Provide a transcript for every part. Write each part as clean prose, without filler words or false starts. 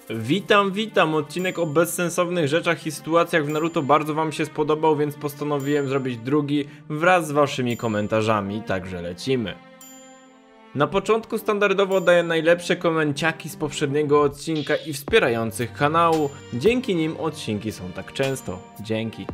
Witam, odcinek o bezsensownych rzeczach i sytuacjach w Naruto bardzo wam się spodobał, więc postanowiłem zrobić drugi wraz z waszymi komentarzami, także lecimy. Na początku standardowo daję najlepsze komenciaki z poprzedniego odcinka i wspierających kanału, dzięki nim odcinki są tak często, dzięki.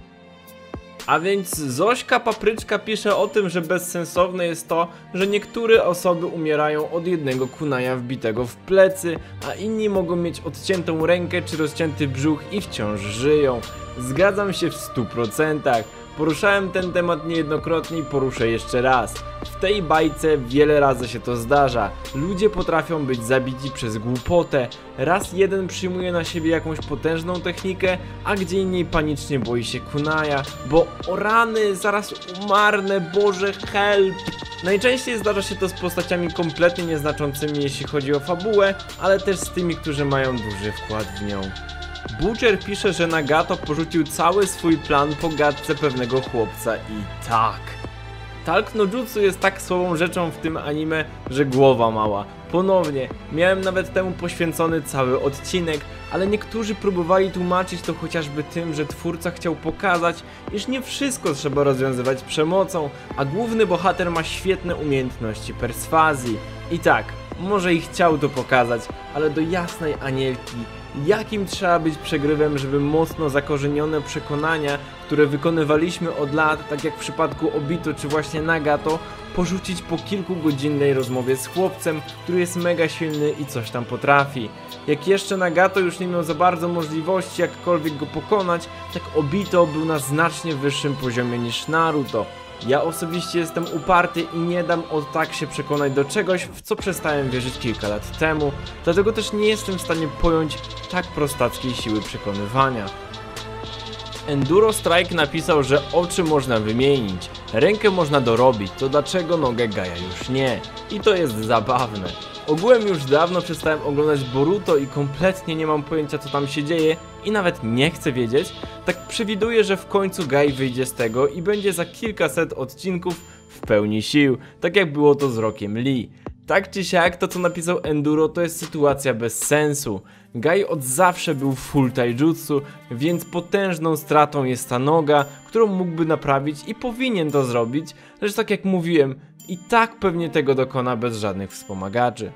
A więc Zośka Papryczka pisze o tym, że bezsensowne jest to, że niektóre osoby umierają od jednego kunaja wbitego w plecy, a inni mogą mieć odciętą rękę czy rozcięty brzuch i wciąż żyją. Zgadzam się w 100%. Poruszałem ten temat niejednokrotnie i poruszę jeszcze raz. W tej bajce wiele razy się to zdarza. Ludzie potrafią być zabici przez głupotę. Raz jeden przyjmuje na siebie jakąś potężną technikę, a gdzie indziej panicznie boi się kunaja. Bo o rany, zaraz umarnę, Boże help! Najczęściej zdarza się to z postaciami kompletnie nieznaczącymi jeśli chodzi o fabułę, ale też z tymi, którzy mają duży wkład w nią. Butcher pisze, że Nagato porzucił cały swój plan po gadce pewnego chłopca i tak. Talk no Jutsu jest tak słabą rzeczą w tym anime, że głowa mała. Ponownie, miałem nawet temu poświęcony cały odcinek, ale niektórzy próbowali tłumaczyć to chociażby tym, że twórca chciał pokazać, iż nie wszystko trzeba rozwiązywać przemocą, a główny bohater ma świetne umiejętności perswazji. I tak, może i chciał to pokazać, ale do jasnej anielki, jakim trzeba być przegrywem, żeby mocno zakorzenione przekonania, które wykonywaliśmy od lat, tak jak w przypadku Obito czy właśnie Nagato, porzucić po kilkugodzinnej rozmowie z chłopcem, który jest mega silny i coś tam potrafi. Jak jeszcze Nagato już nie miał za bardzo możliwości jakkolwiek go pokonać, tak Obito był na znacznie wyższym poziomie niż Naruto. Ja osobiście jestem uparty i nie dam od tak się przekonać do czegoś, w co przestałem wierzyć kilka lat temu, dlatego też nie jestem w stanie pojąć tak prostackiej siły przekonywania. Enduro Strike napisał, że oczy można wymienić, rękę można dorobić, to dlaczego nogę Gaia już nie? I to jest zabawne. Ogółem już dawno przestałem oglądać Boruto i kompletnie nie mam pojęcia, co tam się dzieje i nawet nie chcę wiedzieć, tak przewiduję, że w końcu Gai wyjdzie z tego i będzie za kilkaset odcinków w pełni sił, tak jak było to z Rockiem Lee. Tak czy siak, to co napisał Enduro to jest sytuacja bez sensu. Gai od zawsze był full taijutsu, więc potężną stratą jest ta noga, którą mógłby naprawić i powinien to zrobić, lecz tak jak mówiłem, i tak pewnie tego dokona bez żadnych wspomagaczy.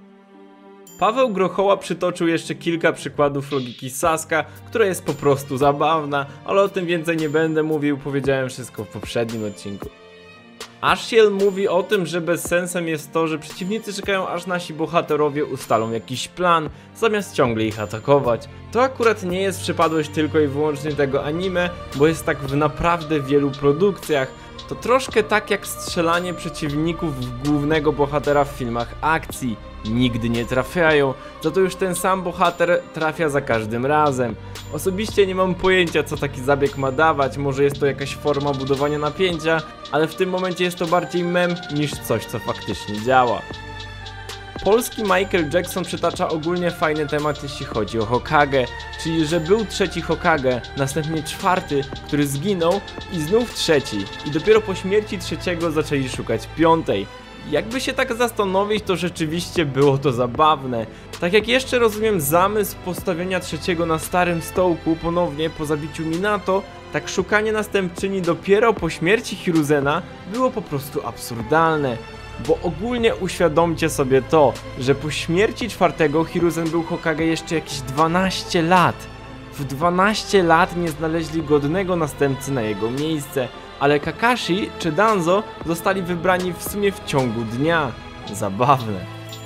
Paweł Grochoła przytoczył jeszcze kilka przykładów logiki Sasuke, która jest po prostu zabawna, ale o tym więcej nie będę mówił, powiedziałem wszystko w poprzednim odcinku. Ashiel mówi o tym, że bezsensem jest to, że przeciwnicy czekają aż nasi bohaterowie ustalą jakiś plan, zamiast ciągle ich atakować. To akurat nie jest przypadłość tylko i wyłącznie tego anime, bo jest tak w naprawdę wielu produkcjach. To troszkę tak jak strzelanie przeciwników w głównego bohatera w filmach akcji. Nigdy nie trafiają, za to już ten sam bohater trafia za każdym razem. Osobiście nie mam pojęcia, co taki zabieg ma dawać, może jest to jakaś forma budowania napięcia, ale w tym momencie jest to bardziej mem niż coś, co faktycznie działa. Polski Michael Jackson przytacza ogólnie fajny temat, jeśli chodzi o Hokage, czyli że był trzeci Hokage, następnie czwarty, który zginął i znów trzeci i dopiero po śmierci trzeciego zaczęli szukać piątej. Jakby się tak zastanowić, to rzeczywiście było to zabawne. Tak jak jeszcze rozumiem zamysł postawienia trzeciego na starym stołku ponownie po zabiciu Minato, tak szukanie następczyni dopiero po śmierci Hiruzena było po prostu absurdalne. Bo ogólnie uświadomcie sobie to, że po śmierci czwartego Hiruzen był Hokage jeszcze jakieś 12 lat. W 12 lat nie znaleźli godnego następcy na jego miejsce, ale Kakashi czy Danzo zostali wybrani w sumie w ciągu dnia. Zabawne.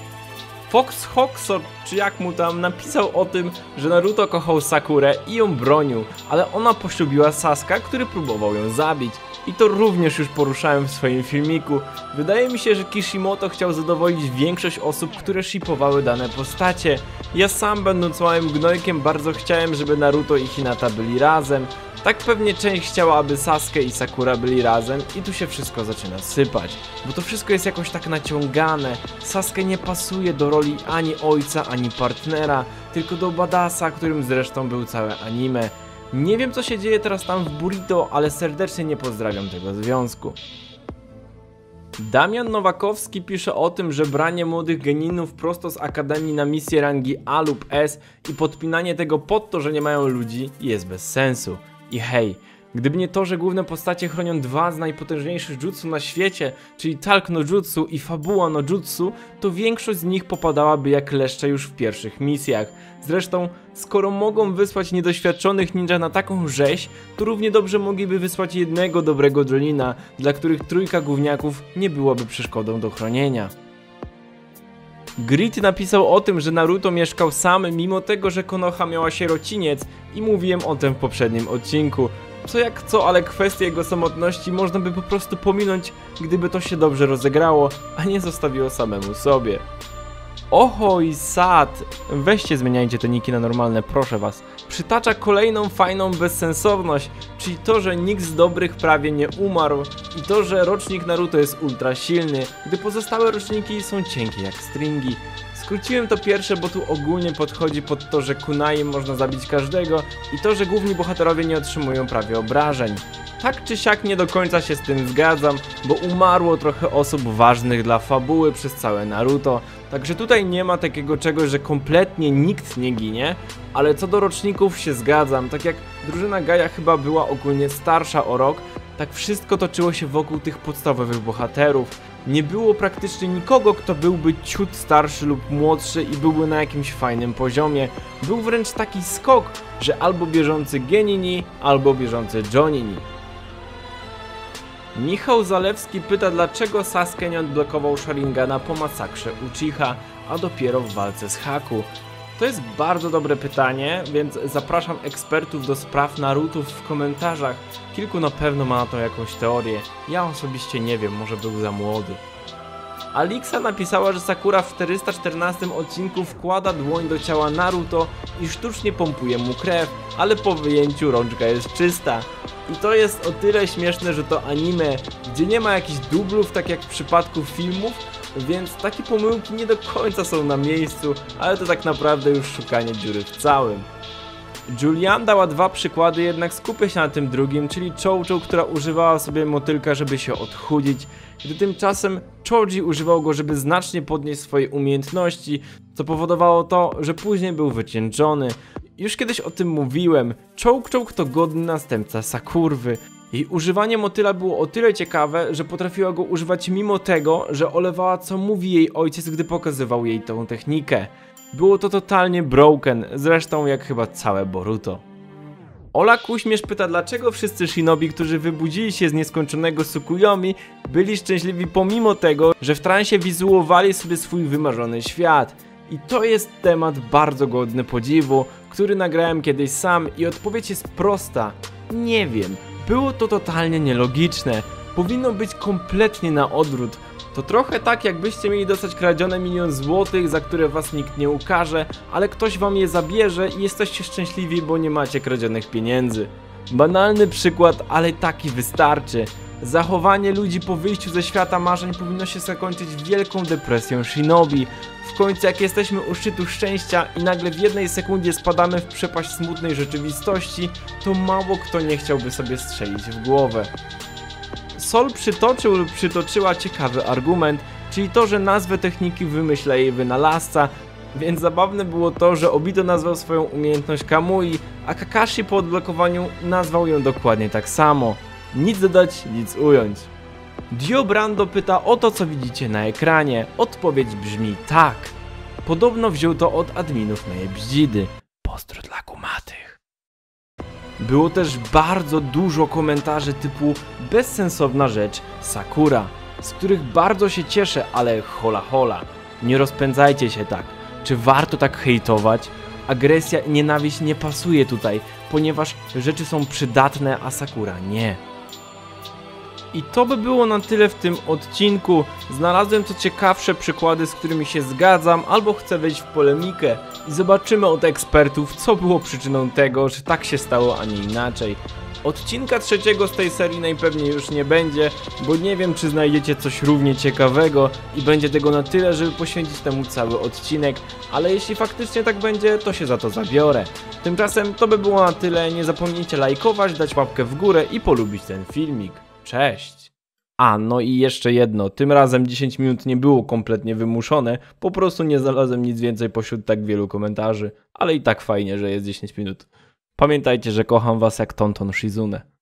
Fox Hoxor, czy jak mu tam, napisał o tym, że Naruto kochał Sakurę i ją bronił, ale ona poślubiła Sasuke, który próbował ją zabić. I to również już poruszałem w swoim filmiku. Wydaje mi się, że Kishimoto chciał zadowolić większość osób, które shippowały dane postacie. Ja sam, będąc małym gnojkiem, bardzo chciałem, żeby Naruto i Hinata byli razem. Tak pewnie część chciała, aby Sasuke i Sakura byli razem i tu się wszystko zaczyna sypać. Bo to wszystko jest jakoś tak naciągane. Sasuke nie pasuje do roli ani ojca, ani partnera, tylko do badasa, którym zresztą był całe anime. Nie wiem, co się dzieje teraz tam w Burrito, ale serdecznie nie pozdrawiam tego związku. Damian Nowakowski pisze o tym, że branie młodych geninów prosto z akademii na misję rangi A lub S i podpinanie tego pod to, że nie mają ludzi, jest bez sensu. I hej, gdyby nie to, że główne postacie chronią dwa z najpotężniejszych jutsu na świecie, czyli Talk no Jutsu i Fabuła no Jutsu, to większość z nich popadałaby jak leszcze już w pierwszych misjach. Zresztą, skoro mogą wysłać niedoświadczonych ninja na taką rzeź, to równie dobrze mogliby wysłać jednego dobrego Jonina, dla których trójka gówniaków nie byłaby przeszkodą do chronienia. Grit napisał o tym, że Naruto mieszkał sam, mimo tego, że Konoha miała sierociniec i mówiłem o tym w poprzednim odcinku. Co jak co, ale kwestię jego samotności można by po prostu pominąć, gdyby to się dobrze rozegrało, a nie zostawiło samemu sobie. Oho i sad, weźcie zmieniajcie te niki na normalne, proszę was. Przytacza kolejną fajną bezsensowność, czyli to, że nikt z dobrych prawie nie umarł i to, że rocznik Naruto jest ultra silny, gdy pozostałe roczniki są cienkie jak stringi. Skróciłem to pierwsze, bo tu ogólnie podchodzi pod to, że kunai można zabić każdego i to, że główni bohaterowie nie otrzymują prawie obrażeń. Tak czy siak nie do końca się z tym zgadzam, bo umarło trochę osób ważnych dla fabuły przez całe Naruto. Także tutaj nie ma takiego czegoś, że kompletnie nikt nie ginie, ale co do roczników się zgadzam. Tak jak drużyna Gaia chyba była ogólnie starsza o rok, tak wszystko toczyło się wokół tych podstawowych bohaterów. Nie było praktycznie nikogo, kto byłby ciut starszy lub młodszy i byłby na jakimś fajnym poziomie. Był wręcz taki skok, że albo bieżący Genini, albo bieżący Jonini. Michał Zalewski pyta, dlaczego Sasuke nie odblokował Sharingana po masakrze Uchiha, a dopiero w walce z Haku. To jest bardzo dobre pytanie, więc zapraszam ekspertów do spraw Narutów w komentarzach. Kilku na pewno ma na to jakąś teorię. Ja osobiście nie wiem, może był za młody. Alixa napisała, że Sakura w 414 odcinku wkłada dłoń do ciała Naruto i sztucznie pompuje mu krew, ale po wyjęciu rączka jest czysta. I to jest o tyle śmieszne, że to anime, gdzie nie ma jakichś dublów, tak jak w przypadku filmów, więc takie pomyłki nie do końca są na miejscu, ale to tak naprawdę już szukanie dziury w całym. Julian dała dwa przykłady, jednak skupię się na tym drugim, czyli Choujou, która używała sobie motylka, żeby się odchudzić, gdy tymczasem Choji używał go, żeby znacznie podnieść swoje umiejętności, co powodowało to, że później był wycieńczony. Już kiedyś o tym mówiłem, Choujou to godny następca Sakurwy. Jej używanie motyla było o tyle ciekawe, że potrafiła go używać mimo tego, że olewała, co mówi jej ojciec, gdy pokazywał jej tą technikę. Było to totalnie broken, zresztą jak chyba całe Boruto. Ola Kuśmierz pyta, dlaczego wszyscy shinobi, którzy wybudzili się z nieskończonego Tsukuyomi, byli szczęśliwi pomimo tego, że w transie wizuowali sobie swój wymarzony świat. I to jest temat bardzo godny podziwu, który nagrałem kiedyś sam i odpowiedź jest prosta. Nie wiem, było to totalnie nielogiczne, powinno być kompletnie na odwrót. To trochę tak, jakbyście mieli dostać kradzione 1 000 000 złotych, za które was nikt nie ukarze, ale ktoś wam je zabierze i jesteście szczęśliwi, bo nie macie kradzionych pieniędzy. Banalny przykład, ale taki wystarczy. Zachowanie ludzi po wyjściu ze świata marzeń powinno się zakończyć wielką depresją shinobi. W końcu jak jesteśmy u szczytu szczęścia i nagle w jednej sekundzie spadamy w przepaść smutnej rzeczywistości, to mało kto nie chciałby sobie strzelić w głowę. Sol przytoczył lub przytoczyła ciekawy argument, czyli to, że nazwę techniki wymyśla jej wynalazca, więc zabawne było to, że Obito nazwał swoją umiejętność Kamui, a Kakashi po odblokowaniu nazwał ją dokładnie tak samo. Nic dodać, nic ująć. Dio Brando pyta o to, co widzicie na ekranie. Odpowiedź brzmi tak. Podobno wziął to od adminów mojej bździdy. Pozdro dla kumatych. Było też bardzo dużo komentarzy typu bezsensowna rzecz Sakura, z których bardzo się cieszę, ale hola hola. Nie rozpędzajcie się tak. Czy warto tak hejtować? Agresja i nienawiść nie pasuje tutaj, ponieważ rzeczy są przydatne, a Sakura nie. I to by było na tyle w tym odcinku. Znalazłem co ciekawsze przykłady, z którymi się zgadzam, albo chcę wejść w polemikę i zobaczymy od ekspertów, co było przyczyną tego, że tak się stało, a nie inaczej. Odcinka trzeciego z tej serii najpewniej już nie będzie, bo nie wiem, czy znajdziecie coś równie ciekawego i będzie tego na tyle, żeby poświęcić temu cały odcinek, ale jeśli faktycznie tak będzie, to się za to zabiorę. Tymczasem to by było na tyle, nie zapomnijcie lajkować, dać łapkę w górę i polubić ten filmik. Cześć! A, no i jeszcze jedno, tym razem 10 minut nie było kompletnie wymuszone, po prostu nie znalazłem nic więcej pośród tak wielu komentarzy, ale i tak fajnie, że jest 10 minut. Pamiętajcie, że kocham was jak Tonton Shizune.